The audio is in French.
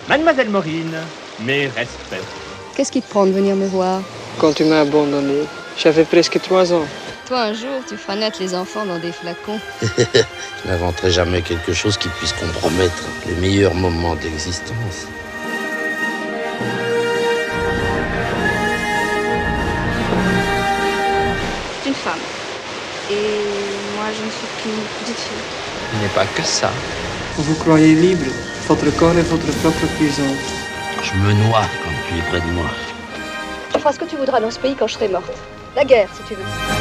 Mademoiselle Maureen, mes respects. Qu'est-ce qui te prend de venir me voir? Quand tu m'as abandonné, j'avais presque 3 ans. Toi, un jour, tu feras naître les enfants dans des flacons. Je n'inventerai jamais quelque chose qui puisse compromettre le meilleur moment d'existence. C'est une femme. Et moi, je ne suis qu'une petite fille. Il n'est pas que ça. Vous croyez libre, votre corps est votre propre prison. Je me noie quand tu es près de moi. Tu feras ce que tu voudras dans ce pays quand je serai morte. La guerre, si tu veux.